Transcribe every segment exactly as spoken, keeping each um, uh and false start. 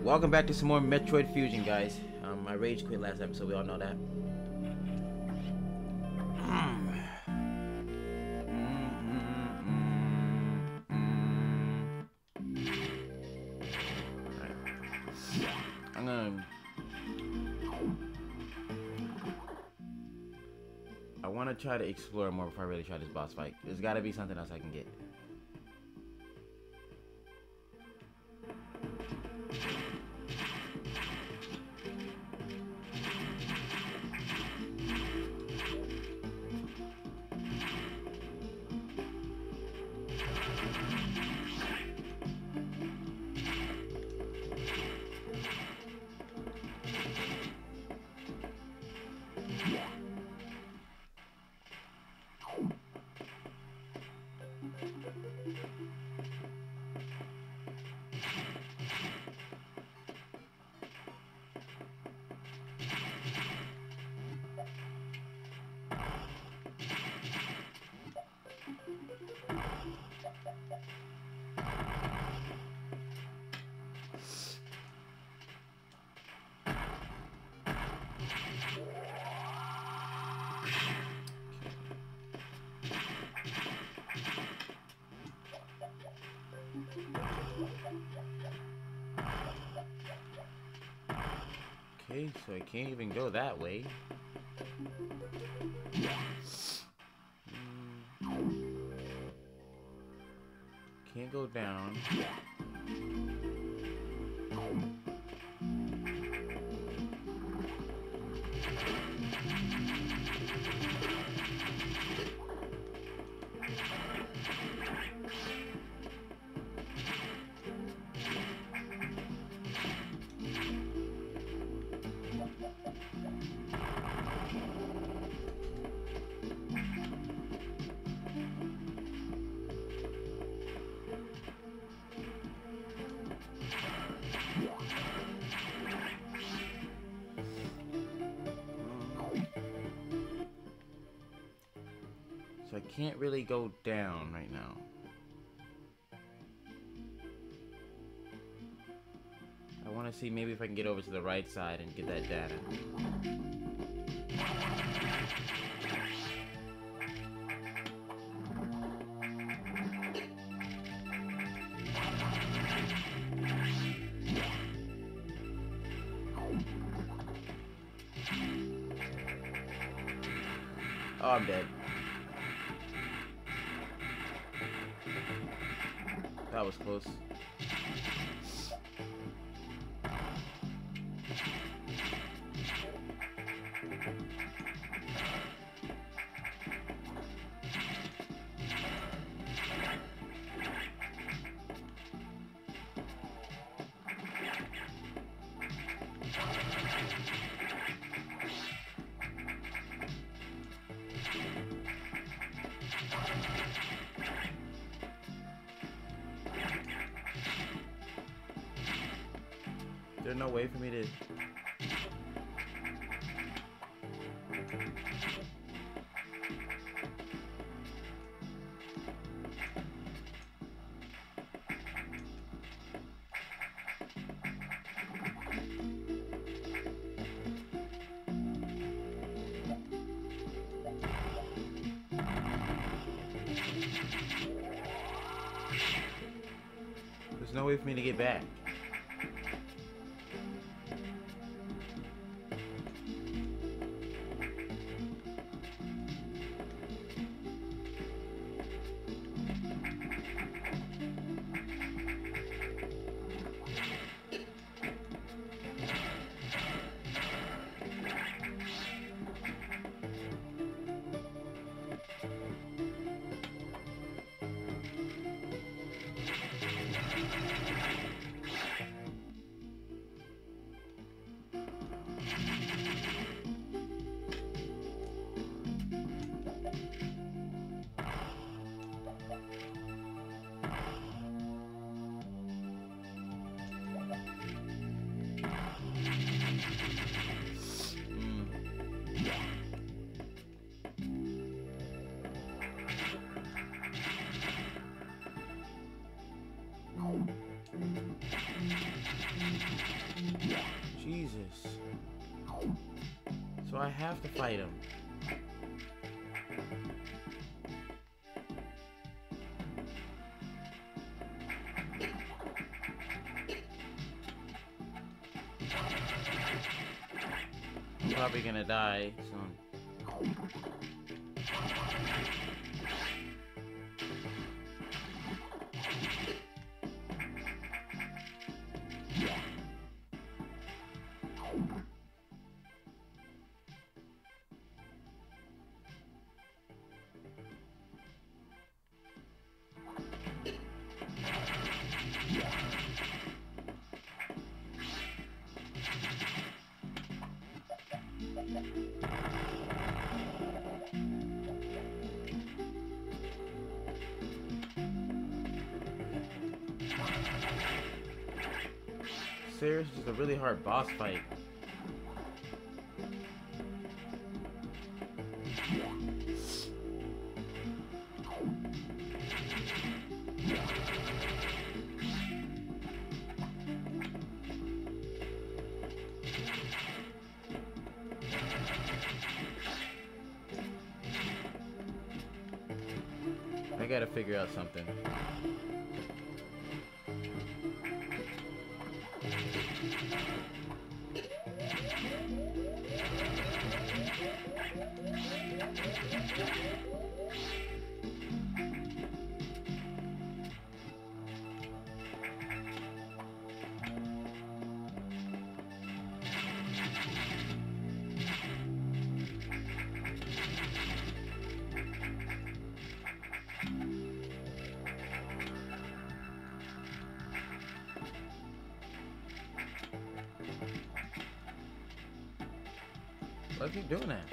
Welcome back to some more Metroid Fusion, guys. Um, I rage quit last episode, we all know that. I'm gonna... I want to try to explore more before I really try this boss fight. There's got to be something else I can get. Okay, so I can't even go that way. Mm. Can't go down. So I can't really go down right now. I want to see maybe if I can get over to the right side and get that data. Oh, I'm dead. That was close. There's no way for me to... There's no way for me to get back. Jesus. So I have to fight him. I'm probably gonna die soon. Seriously, it's a really hard boss fight. I gotta figure out something. Why keep doing that?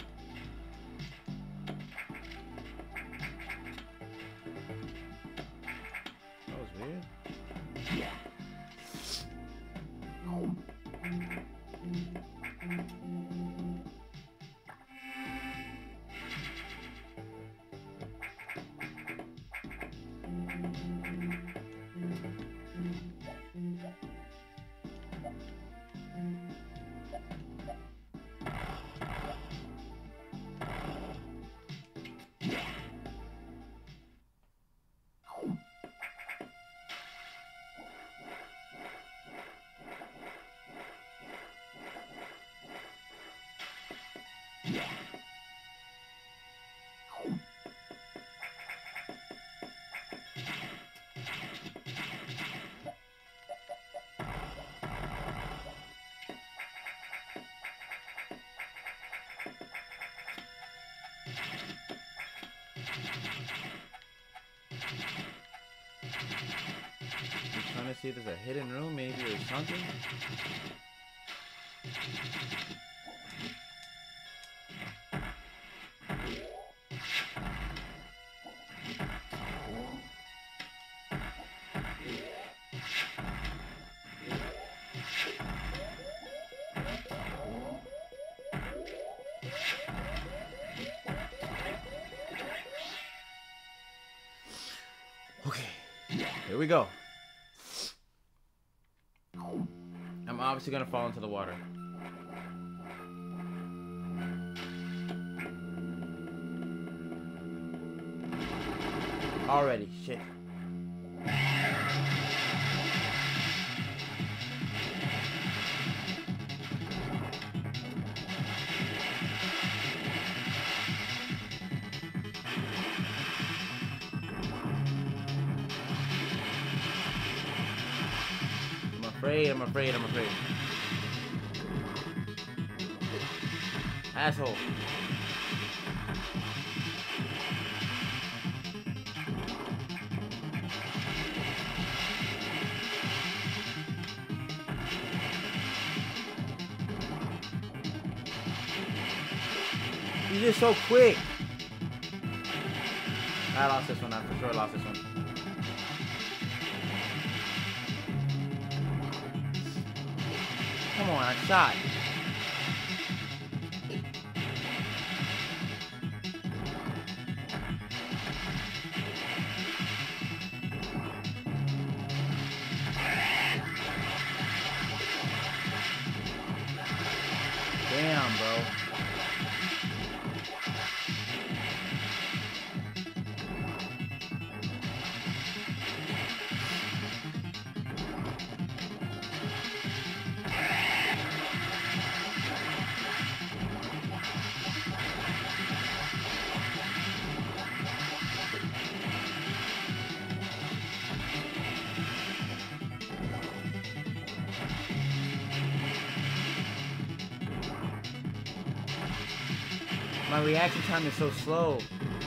That was weird. I'm trying to see if there's a hidden room maybe or something. Okay, here we go. I'm obviously gonna fall into the water. Already, shit. I'm afraid, I'm afraid, I'm afraid. Asshole. He's just so quick. I lost this one. I for sure lost this one. Come on, I shot. Damn, bro. My reaction time is so slow.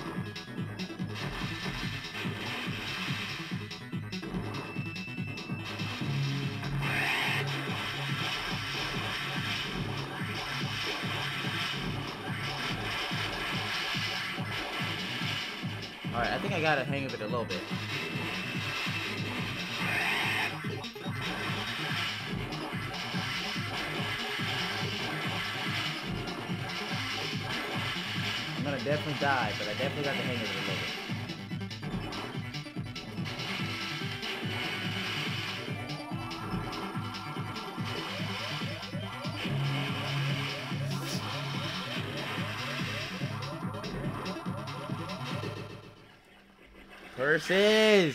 Alright, I think I got a hang of it a little bit. I'm gonna definitely die, but I definitely got the hang of it a little bit. Curses!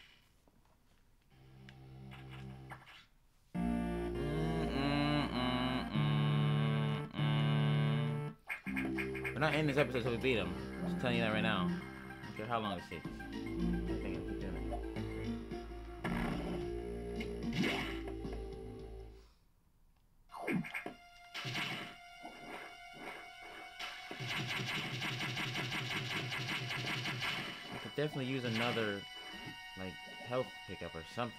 We're not ending this episode until we beat him. I'm just telling you that right now. I don't care how long it takes. I think I keep doing it. I could definitely use another, like, health pickup or something.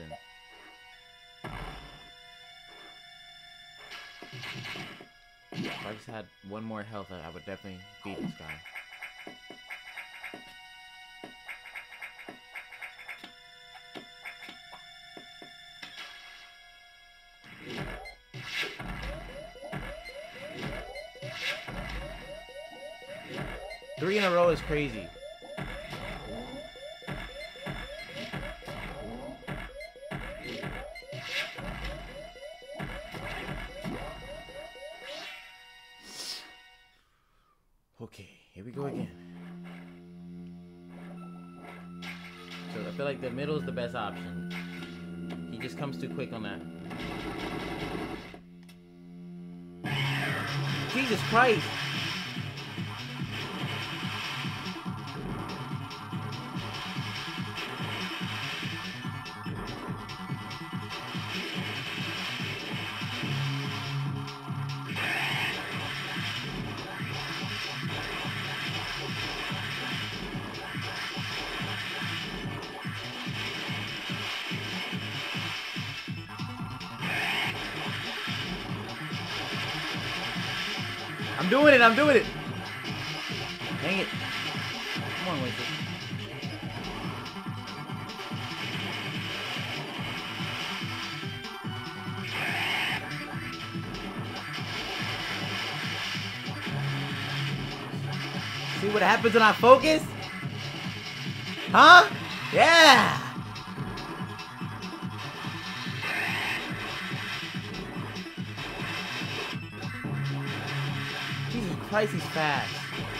If I just had one more health, I would definitely beat this guy. Three in a row is crazy. Okay, here we go again. So I feel like the middle is the best option. He just comes too quick on that. Jesus Christ! I'm doing it, I'm doing it! Dang it. Come on, Winston. See what happens when I focus? Huh? Yeah! Jesus Christ, he's fast.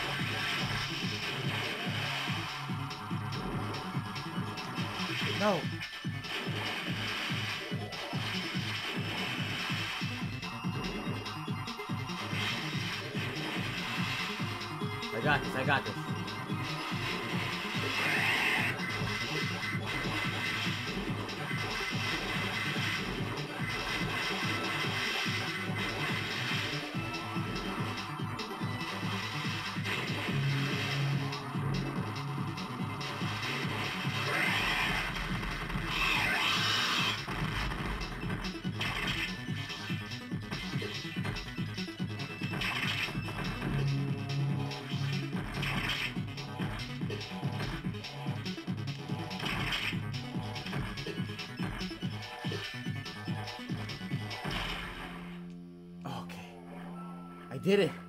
No. I got this, I got this. I did it.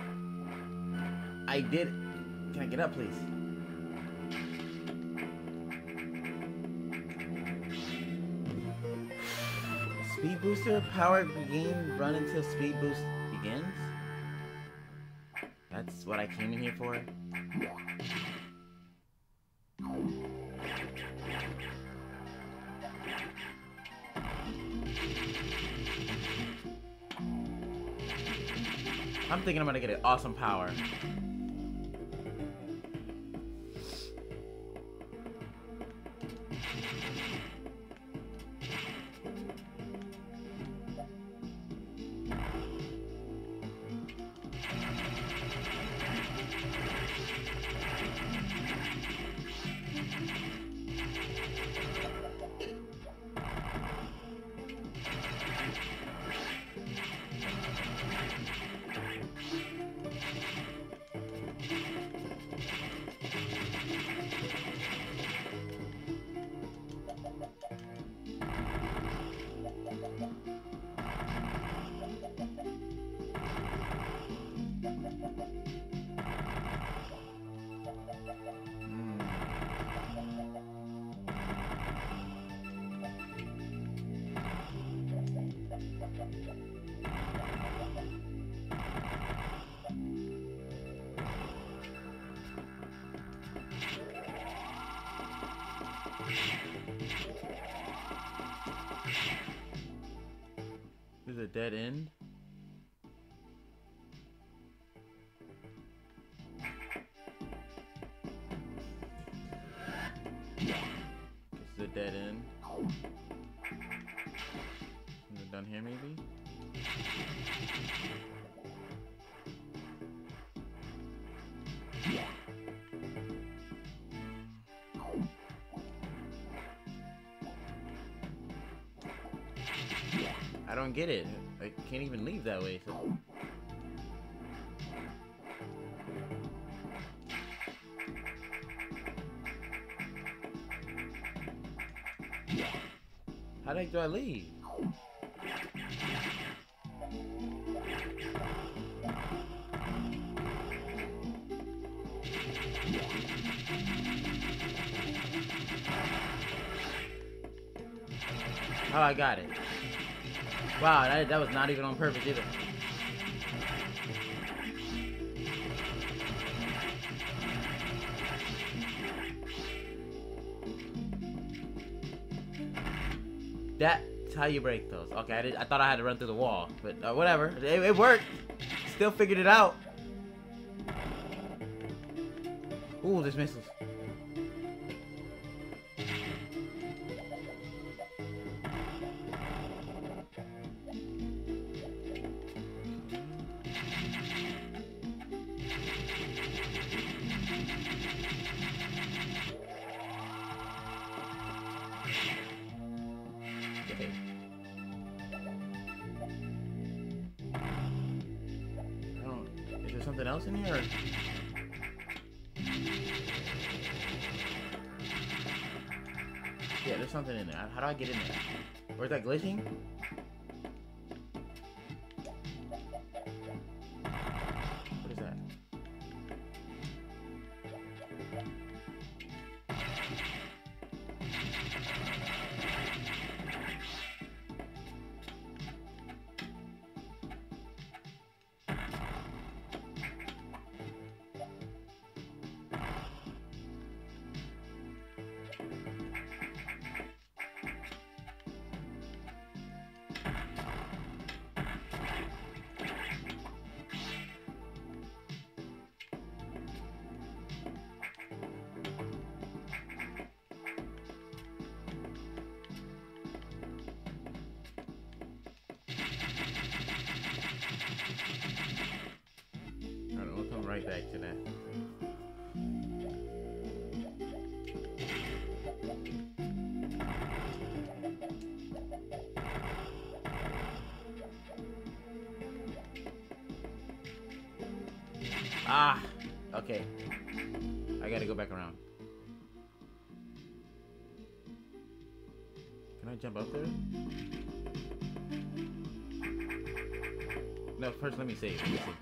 I did it. Can I get up, please? Speed booster, power regain, run until speed boost begins. That's what I came in here for? I'm thinking I'm gonna get an awesome power. There's a dead end. This is a dead end. Is it done here maybe? I don't get it. I can't even leave that way. So. How the heck do I leave? Oh, I got it. Wow, that, that was not even on purpose either. That's how you break those. Okay, I, did, I thought I had to run through the wall, but uh, whatever. It, it worked. Still figured it out. Ooh, there's missiles. Okay. I don't. Is there something else in here? Or... Yeah, there's something in there. How do I get in there? Or is that glitching? What is that? Alright, we'll come right back to that. Ah, okay. I gotta go back around. Can I jump up there? No, first let me save. Let me see.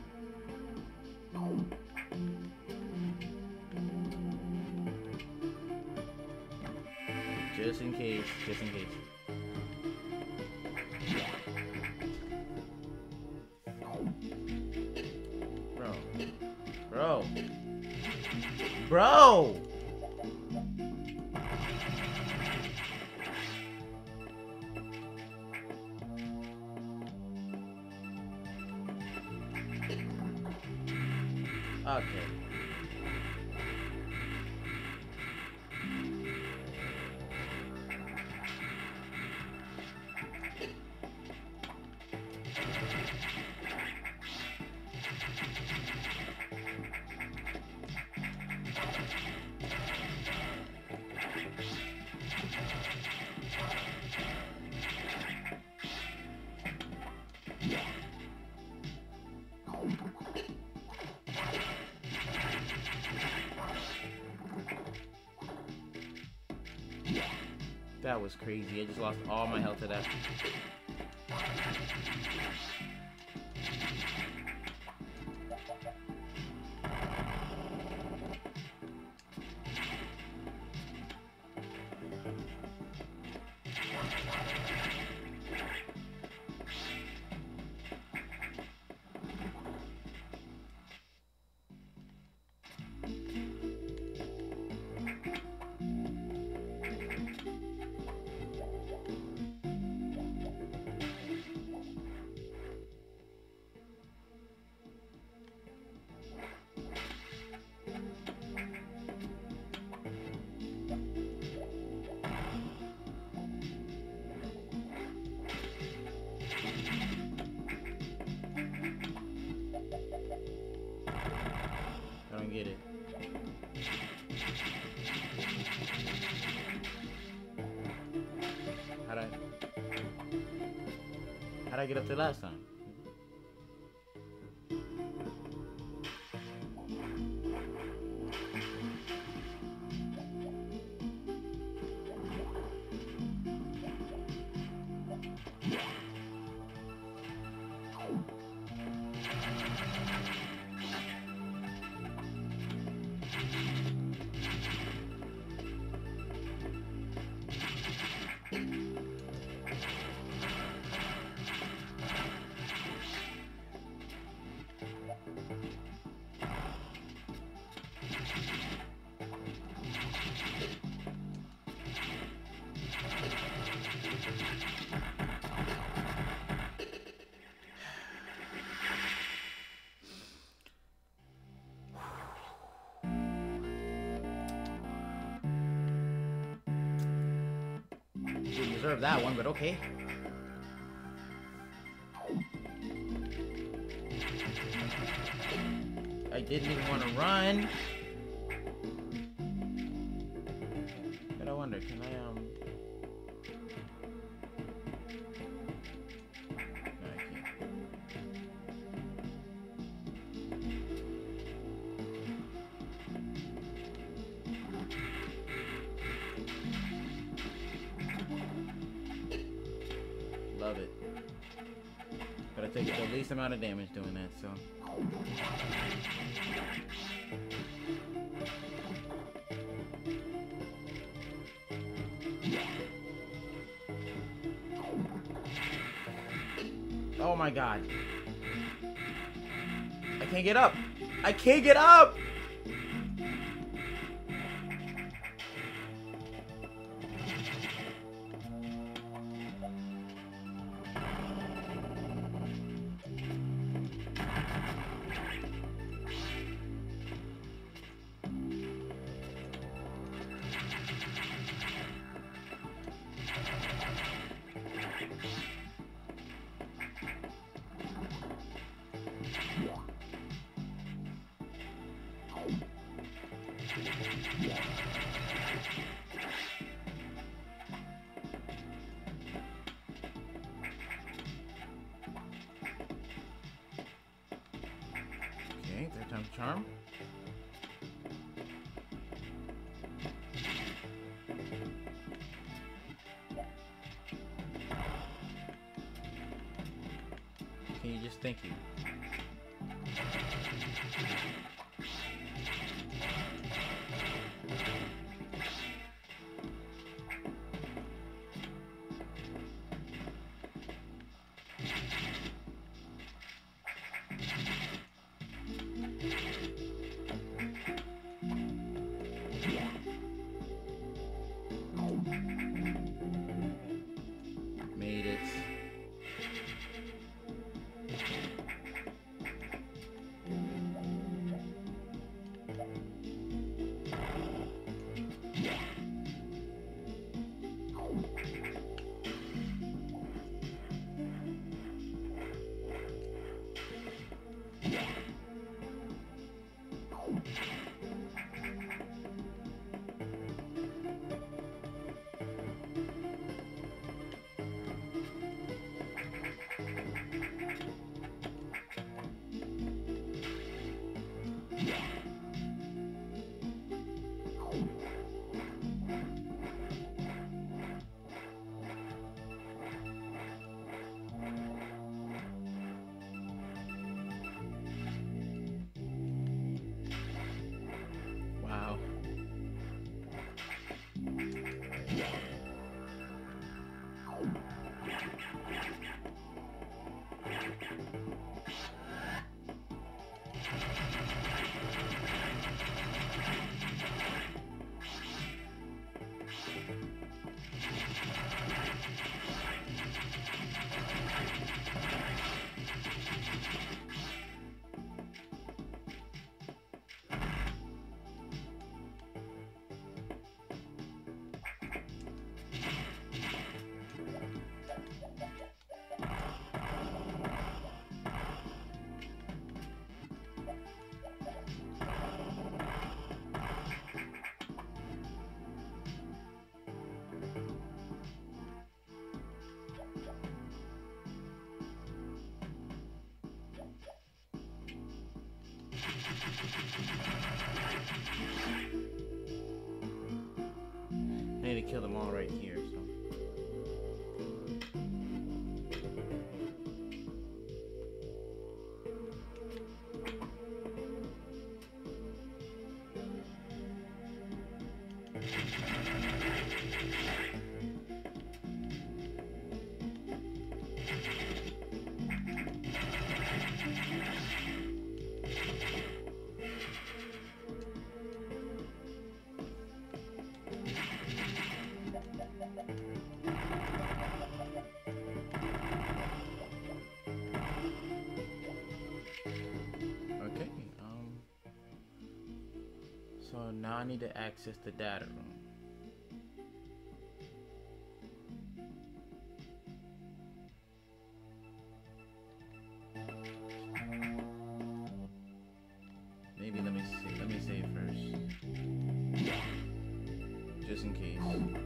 Just in case, just in case. Bro. Bro. Bro! Okay. That was crazy. I just lost all my health to that. I don't get it. How'd I... How'd I get up there last time? Didn't deserve that one, but okay. I didn't even want to run. But I wonder, can I, um... No, I can't. Love it. But I take the least amount of damage doing that, so... Oh my god. I can't get up. I can't get up! Okay, third time's a charm. Can you just thank you? kill them all right here, so. So now I need to access the data room. Maybe let me see. Let me save first, just in case.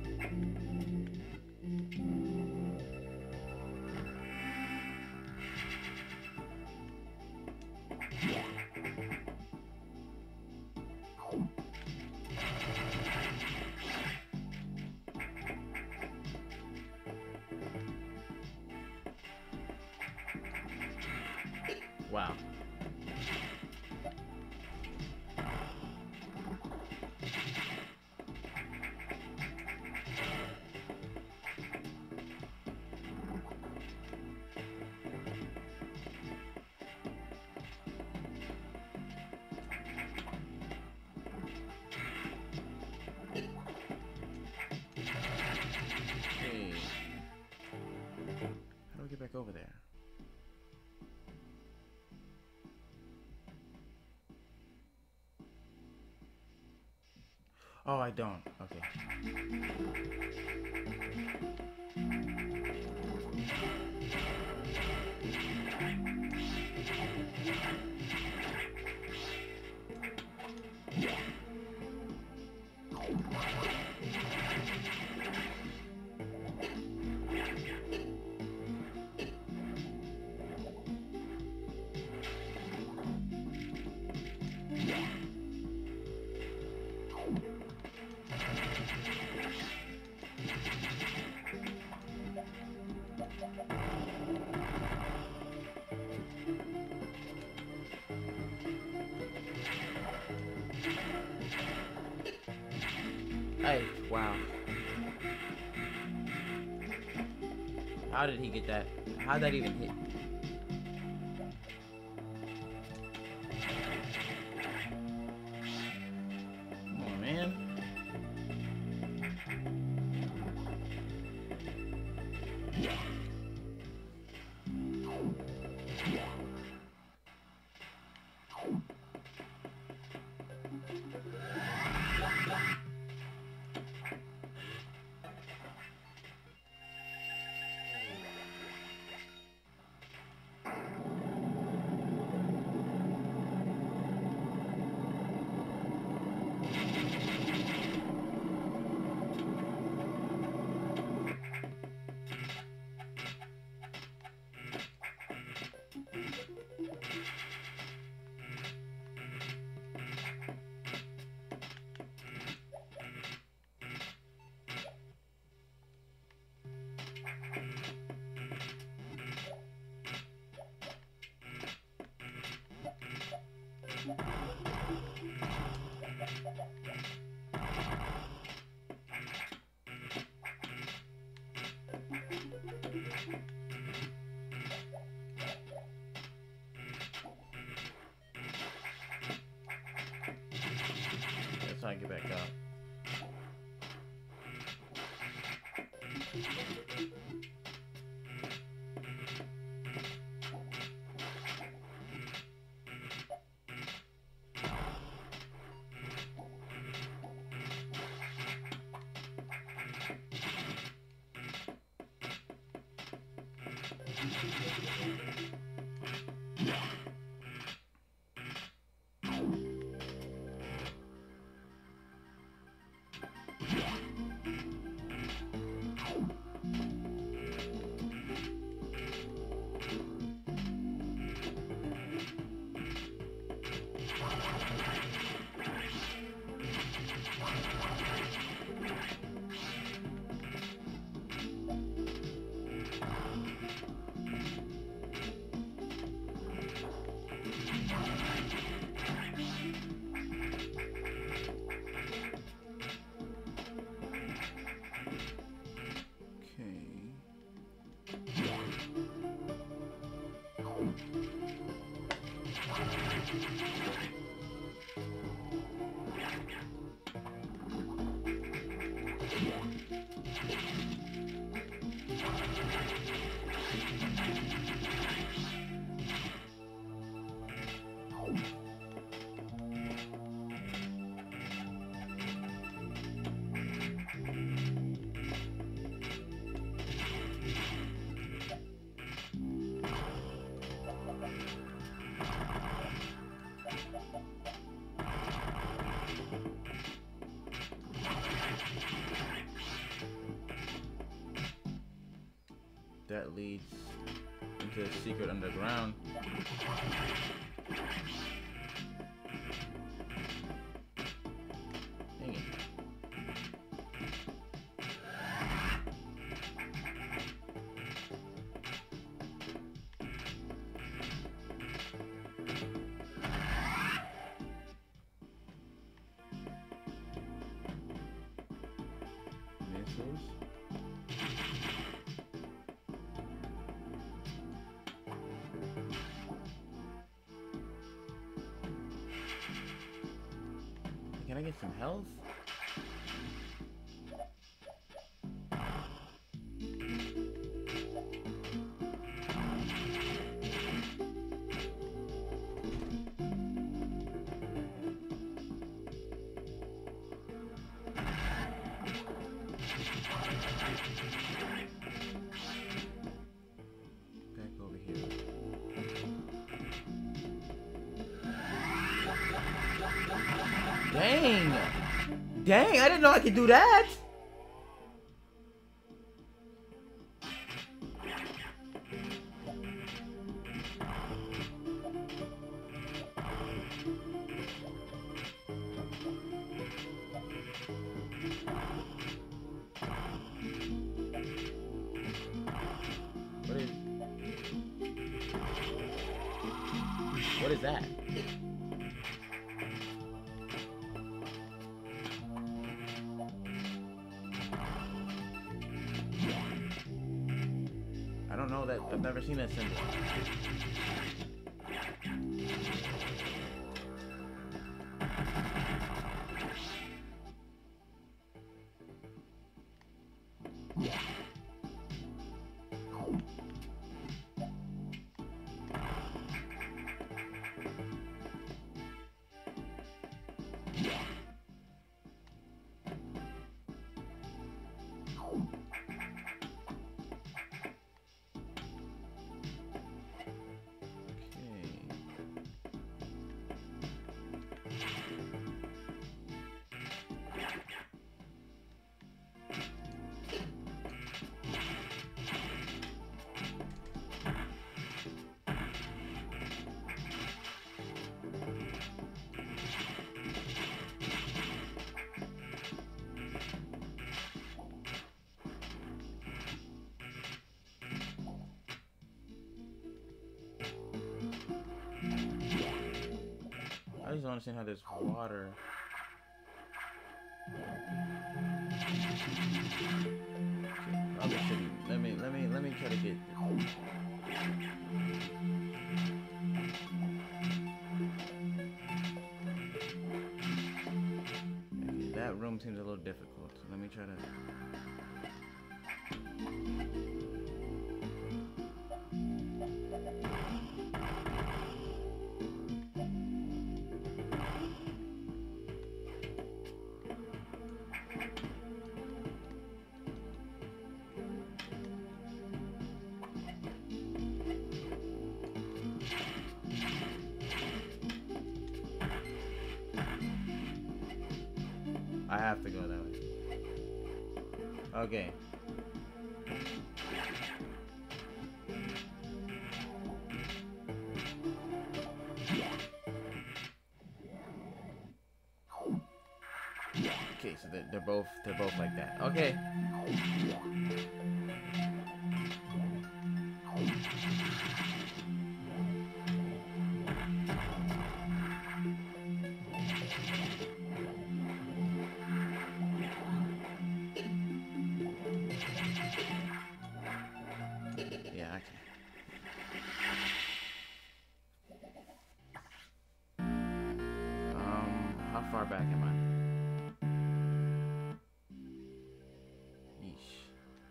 Wow. Hey. How do I get back over there? Oh, I don't. Okay. Hey, wow. How did he get that? How'd that even hit? Come on, man. That's how I get back up. That leads into a secret underground. Dang it. Missiles. Can I get some health? Back over here. Dang! Dang, I didn't know I could do that! What is... What is that? I don't know that. I've never seen that symbol. I just don't understand how there's water. Probably shouldn't. Let me, let me, let me try to get. Okay, that room seems a little difficult. So let me try to. I have to go that way. Okay. Okay, so they're, they're both they're both like that. Okay. far back am I? Yeesh.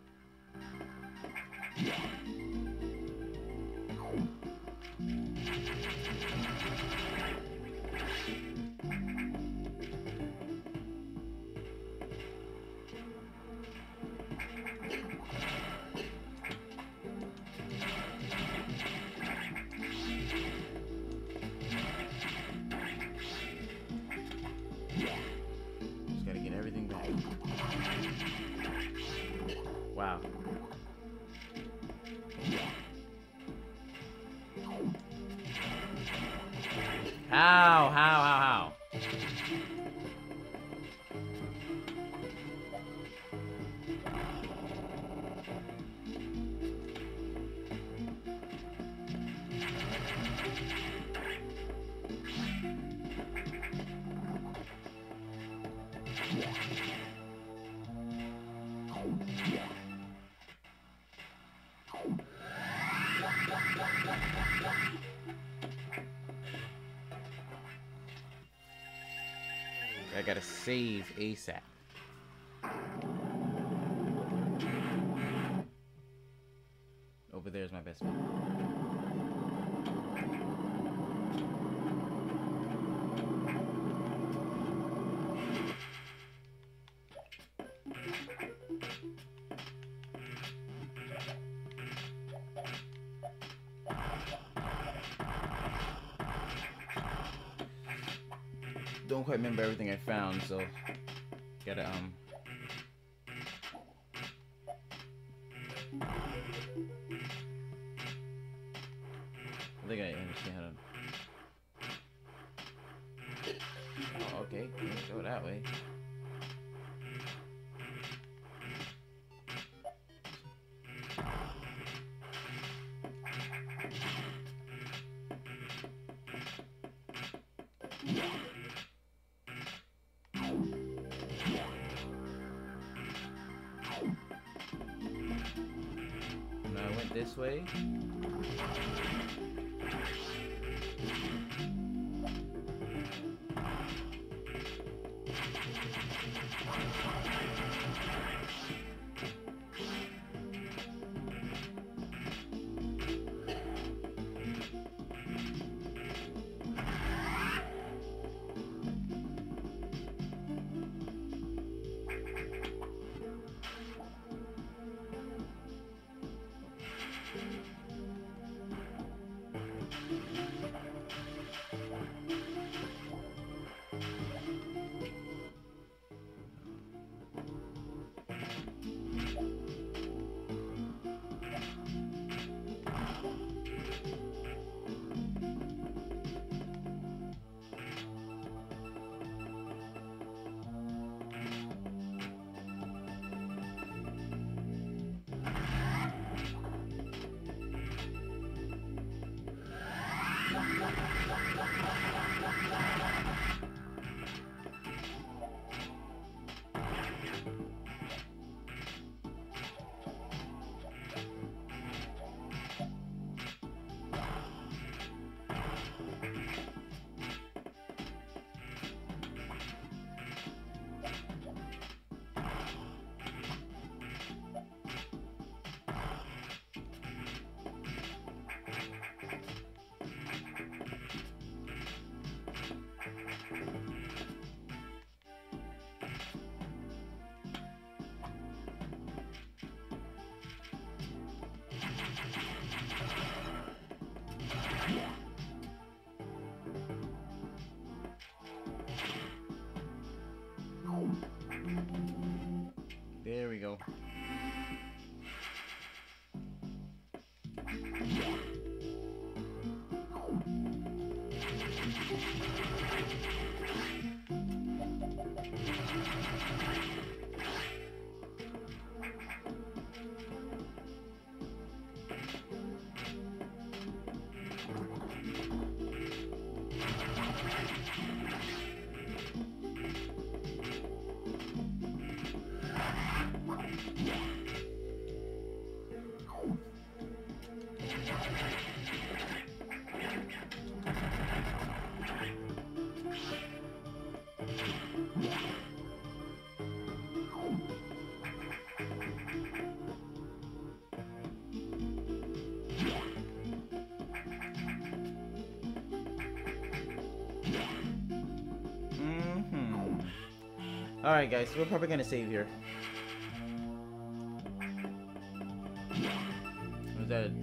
Just gotta get everything back. Wow. How? How? How? How? I gotta save ASAP. Over there's my best friend. Don't quite remember everything I found, so gotta um I think I understand how to. Oh, okay, let's go that way. Now I went this way. There we go. Alright, guys, so we're probably gonna save here. Was that?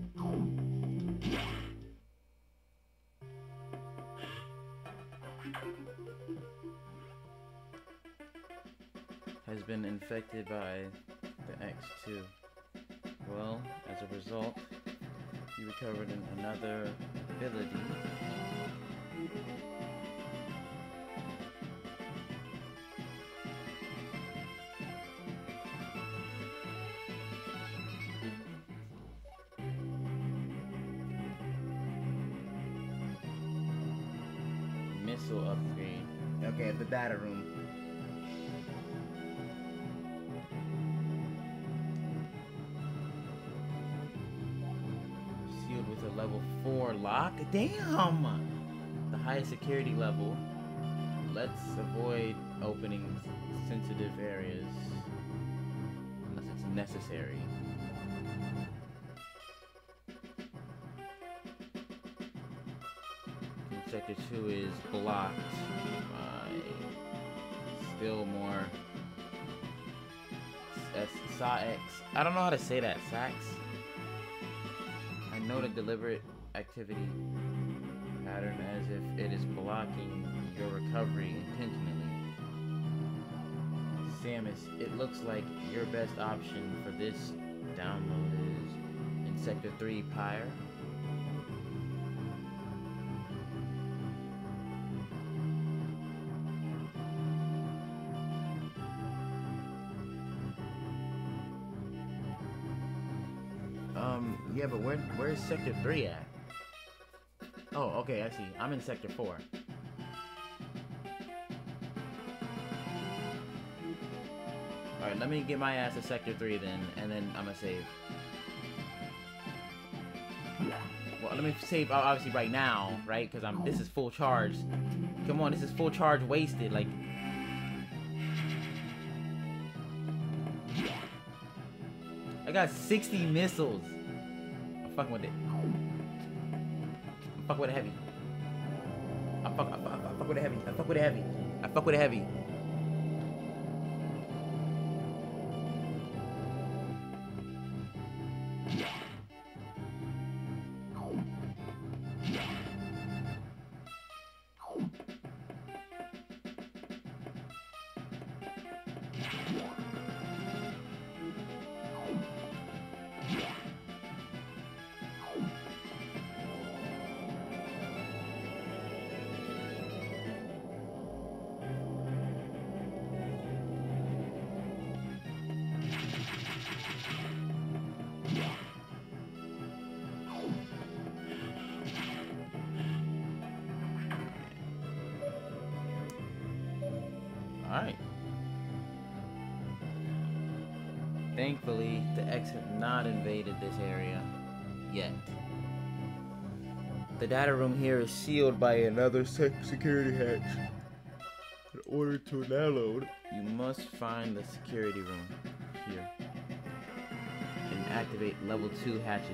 Has been infected by the X two. Well, as a result, you recovered in another ability. Missile upgrade. Okay, the data room. Sealed with a level four lock. Damn! The highest security level. Let's avoid opening sensitive areas unless it's necessary. Sector two is blocked by still more S A X. I don't know how to say that. S A X. I know the deliberate activity pattern as if it is blocking your recovery intentionally. Samus, it looks like your best option for this download is in Sector three Pyre. Um, yeah, but where where's Sector three at? Oh, okay, I see. I'm in Sector four. Alright, let me get my ass to Sector three then, and then I'm gonna save. Well, let me save obviously right now, right? Because I'm this is full charge. Come on, this is full charge wasted, like. I got sixty missiles. I'm fucking with it. I'm fucking with it heavy. I fuck, I fuck, I fuck with it heavy. I fuck with it heavy. I fuck with it heavy. Alright. Thankfully, the X have not invaded this area yet. The data room here is sealed by another sec security hatch. In order to download, you must find the security room here and activate level two hatches.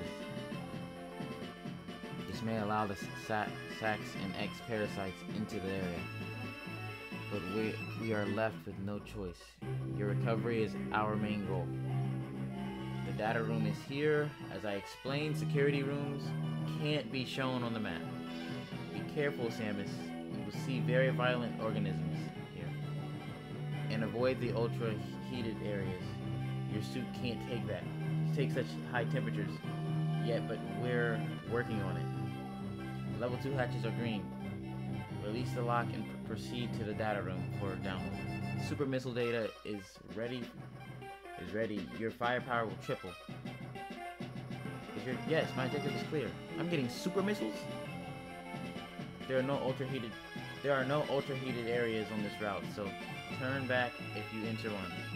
This may allow the Sa Sax and X parasites into the area. But we, we are left with no choice. Your recovery is our main goal. The data room is here. As I explained, security rooms can't be shown on the map. Be careful, Samus. You will see very violent organisms here. And avoid the ultra-heated areas. Your suit can't take that. Take such high temperatures yet, but we're working on it. Level two hatches are green. Release the lock and pr proceed to the data room for download. Super missile data is ready. Is ready. Your firepower will triple. Is your yes, my objective is clear. I'm getting super missiles. There are no ultra heated. There are no ultra heated areas on this route, so turn back if you enter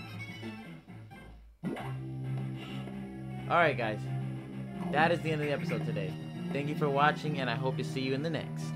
one. All right, guys. That is the end of the episode today. Thank you for watching, and I hope to see you in the next.